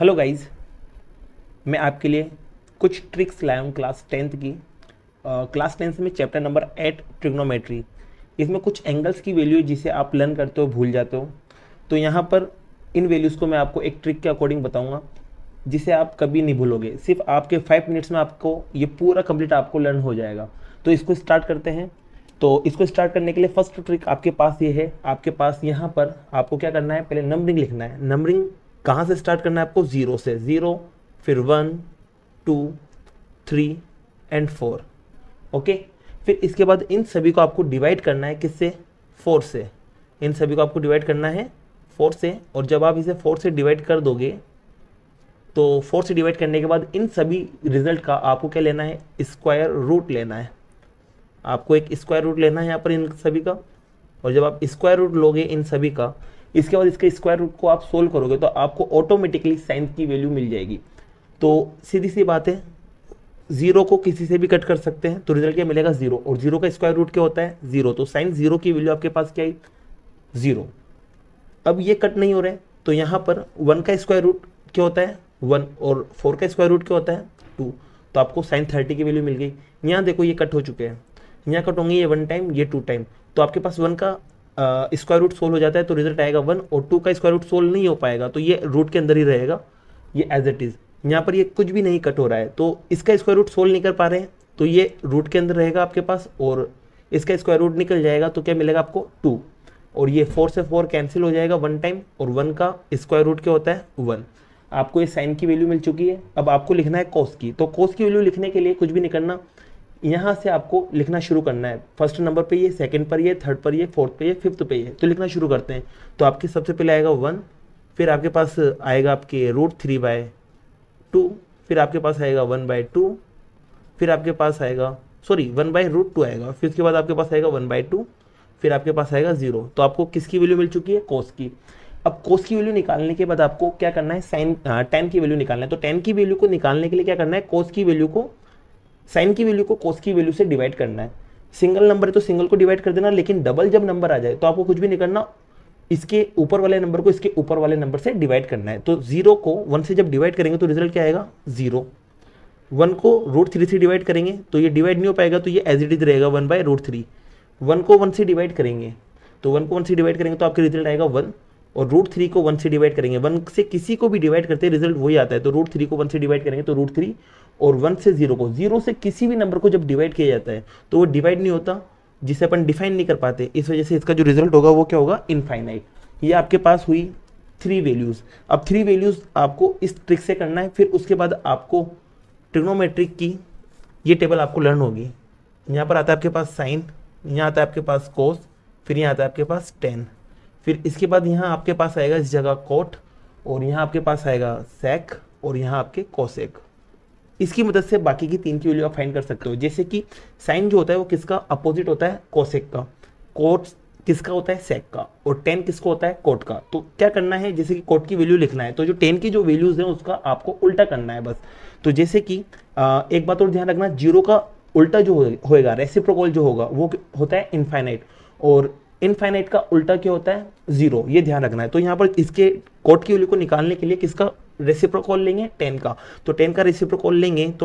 Hello guys, मैं आपके लिए कुछ ट्रिक्स लाया हूँ क्लास 10th की। क्लास 10th में चैप्टर नंबर 8 ट्रिग्नोमेट्री। इसमें कुछ एंगल्स की वैल्यू है जिसे आप लर्न करते हो भूल जाते हो। तो यहाँ पर इन वैल्यूज़ को मैं आपको एक ट्रिक के अकॉर्डिंग बताऊँगा जिसे आप कभी नहीं भूलोगे। सिर्फ आपके 5 मिनट्स में आपको ये पूरा कंप्लीट आपको लर्न हो जाएगा। तो इसको स्टार्ट करते हैं। तो इसको स्टार्ट करने के लिए फर्स्ट ट्रिक आपके पास ये है, आपके पास यहाँ पर आपको क्या करना है, पहले नंबरिंग लिखना है। नंबरिंग कहाँ से स्टार्ट करना है आपको? 0 से। 0 फिर 1 2 3 एंड 4। ओके, फिर इसके बाद इन सभी को आपको डिवाइड करना है किससे? 4 से। इन सभी को आपको डिवाइड करना है 4 से। और जब आप इसे 4 से डिवाइड कर दोगे तो 4 से डिवाइड करने के बाद इन सभी रिजल्ट का आपको क्या लेना है? स्क्वायर रूट लेना है। आपको एक स्क्वायर रूट लेना है यहाँ पर इन सभी का। और जब आप स्क्वायर रूट लोगे इन सभी का, इसके बाद इसके स्क्वायर रूट को आप सोल्व करोगे तो आपको ऑटोमेटिकली साइन की वैल्यू मिल जाएगी। तो सीधी सी बात है, 0 को किसी से भी कट कर सकते हैं तो रिजल्ट क्या मिलेगा? 0। और 0 का स्क्वायर रूट क्या होता है? 0। तो साइन 0 की वैल्यू आपके पास क्या आई? 0। अब ये कट नहीं हो रहे तो यहाँ पर 1 का स्क्वायर रूट क्या होता है? 1। और 4 का स्क्वायर रूट क्या होता है? 2। तो आपको साइन 30 की वैल्यू मिल गई। यहाँ देखो ये कट हो चुके हैं, यहाँ कट होंगे ये 1 टाइम, ये 2 टाइम। तो आपके पास 1 का स्क्वायर रूट सोल्व हो जाता है तो रिजल्ट आएगा 1। और 2 का स्क्वायर रूट सोल्व नहीं हो पाएगा तो ये रूट के अंदर ही रहेगा, ये एज इट इज़। यहाँ पर ये कुछ भी नहीं कट हो रहा है तो इसका स्क्वायर रूट सोल्व नहीं कर पा रहे हैं तो ये रूट के अंदर रहेगा आपके पास। और इसका स्क्वायर रूट निकल जाएगा तो क्या मिलेगा आपको? 2। और ये 4 से 4 कैंसिल हो जाएगा 1 टाइम। और 1 का स्क्वायर रूट क्या होता है? 1। आपको ये साइन की वैल्यू मिल चुकी है। अब आपको लिखना है कॉस की। तो कॉस की वैल्यू लिखने के लिए कुछ भी नहीं करना, यहाँ से आपको लिखना शुरू करना है। फर्स्ट नंबर पे ये, सेकंड पर ये, थर्ड पर ये, फोर्थ पे ये, फिफ्थ पे ये। तो लिखना शुरू करते हैं। तो आपके सबसे पहले आएगा 1, फिर आपके पास आएगा आपके √3/2, फिर आपके पास आएगा 1/2, फिर आपके पास आएगा 1/√2 आएगा, फिर उसके बाद आपके पास आएगा 1/2, फिर आपके पास आएगा 0। तो आपको किसकी वैल्यू मिल चुकी है? कोस की। अब कोस की वैल्यू निकालने के बाद आपको क्या करना है? साइन tan की वैल्यू निकालना है। तो tan की वैल्यू को निकालने के लिए क्या करना है? कोस की वैल्यू को, साइन की वैल्यू को कोस की वैल्यू से डिवाइड करना है। सिंगल नंबर है तो सिंगल को डिवाइड कर देना, लेकिन डबल जब नंबर आ जाए तो आपको कुछ भी नहीं करना, इसके ऊपर वाले नंबर को इसके ऊपर वाले नंबर से डिवाइड करना है। तो 0 को 1 से जब डिवाइड करेंगे तो रिजल्ट क्या आएगा? 0। 1 को √3 से डिवाइड करेंगे तो ये डिवाइड नहीं हो पाएगा तो ये एज इट इज रहेगा 1/√3। 1 को 1 से डिवाइड करेंगे तो 1 को 1 से डिवाइड करेंगे तो आपका रिजल्ट आएगा 1। और √3 को 1 से डिवाइड करेंगे, 1 से किसी को भी डिवाइड करते हैं रिजल्ट वही आता है। तो √3 को 1 से डिवाइड करेंगे तो √3। और 1 से 0 को, 0 से किसी भी नंबर को जब डिवाइड किया जाता है तो वो डिवाइड नहीं होता, जिसे अपन डिफाइन नहीं कर पाते। इस वजह से इसका जो रिजल्ट होगा वो क्या होगा? इनफाइनाइट। ये आपके पास हुई 3 वैल्यूज़। अब 3 वैल्यूज़ आपको इस ट्रिक से करना है। फिर उसके बाद आपको ट्रिग्नोमेट्रिक की ये टेबल आपको लर्न होगी। यहाँ पर आता है आपके पास साइन, यहाँ आता है आपके पास कोस, फिर यहाँ आता है आपके पास टेन, फिर इसके बाद यहाँ आपके पास आएगा इस जगह कोट, और यहाँ आपके पास आएगा सेक, और यहाँ आपके कोसेक। इसकी मदद से बाकी की 3 की वैल्यू आप फाइंड कर सकते हो। जैसे कि साइन जो होता है वो किसका अपोजिट होता है? कोसेक का। कोट किसका होता है? सेक का। और टेन किसको होता है? कोट का। तो क्या करना है, जैसे कि कोट की वैल्यू लिखना है तो जो टेन की जो वैल्यूज है उसका आपको उल्टा करना है बस। तो जैसे कि एक बात और ध्यान रखना, 0 का उल्टा जो होएगा, रेसिप्रोकल जो होगा वो होता है इनफाइनाइट, और इनफाइनाइट का उल्टा क्या होता है? 0। ये ध्यान रखना है। तो यहाँ पर इसके कोट की वैल्यू को निकालने के लिए किसका रेसिप्रोकल लेंगे? 10 का। तो 10 का रेसिप्रोकल लेंगे तो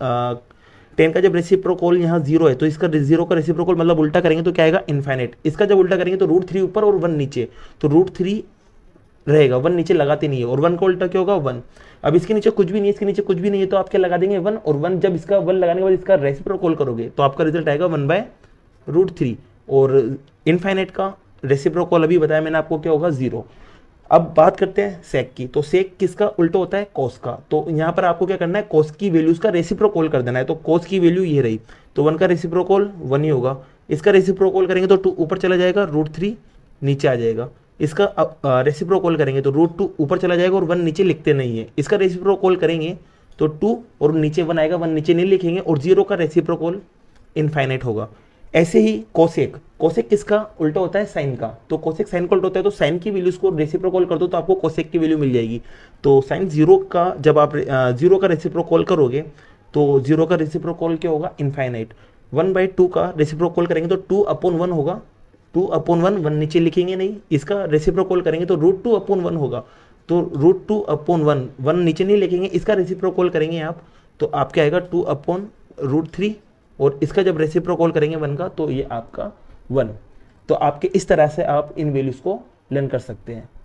10 का जब रेसिप्रोकल यहाँ 0 है तो इसका 0 का रेसिप्रोकल मतलब उल्टा करेंगे तो क्या आएगा? इनफाइनाइट। इसका जब उल्टा करेंगे तो √3 ऊपर और 1 नीचे, तो √3 रहेगा, 1 नीचे लगाते नहीं है, और 1 का उल्टा क्या होगा? 1। अब इसके नीचे कुछ भी नहीं है, इसके नीचे कुछ भी नहीं है तो आप क्या लगा देंगे? 1। और 1 जब इसका 1 लगाने के बाद इसका रेसिप्रोकल करोगे तो आपका रिजल्ट आएगा 1/√3। और इनफाइनाइट का रेसिप्रोकल अभी बताया मैंने आपको क्या होगा? 0। अब बात करते हैं सेक की। तो सेक किसका उल्टा होता है? कोस का। तो यहाँ पर आपको क्या करना है? कोस की वैल्यूज का रेसिप्रोकल कर देना है। तो कोस की वैल्यू ये रही, तो 1 का रेसिप्रोकल 1 ही होगा। इसका रेसिप्रोकल करेंगे तो 2 ऊपर चला जाएगा, √3 नीचे आ जाएगा। इसका रेसिप्रोकल करेंगे तो √2 ऊपर चला जाएगा और 1 नीचे लिखते नहीं है। इसका रेसिप्रोकल करेंगे तो 2 और नीचे 1 आएगा, 1 नीचे नहीं लिखेंगे, और 0 का रेसिप्रोकल इनफाइनाइट होगा। ऐसे ही कोसेक, कोसेक किसका उल्टा होता है? साइन का। तो कोसेक साइन का उल्टा होता है, तो साइन की वैल्यूज को रेसिप्रोकल कर दो तो आपको कोसेक की वैल्यू मिल जाएगी। तो साइन 0 का जब आप 0 का रेसिप्रोकल करोगे तो 0 का रेसिप्रोकल क्या होगा? इनफाइनाइट। 1/2 का रेसिप्रोकल करेंगे तो 2/1 होगा, 2/1, 1 नीचे लिखेंगे नहीं। इसका रेसिप्रोकल करेंगे तो √2/1 होगा, तो √2/1, 1 नीचे नहीं लिखेंगे, इसका रेसिप्रोकल करेंगे आप तो आपके आएगा 2/√3, और इसका जब रेसिप्रोकल करेंगे 1 का तो ये आपका 1। तो आपके इस तरह से आप इन वैल्यूज़ को लर्न कर सकते हैं।